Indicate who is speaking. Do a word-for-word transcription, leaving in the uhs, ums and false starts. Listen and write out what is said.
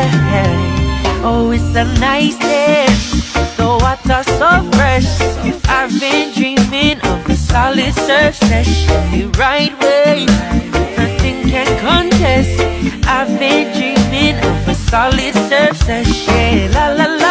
Speaker 1: Oh, it's a nice day, the water so fresh. I've been dreaming of a solid surf session. The right way, nothing can contest. I've been dreaming of a solid surf session. La la la.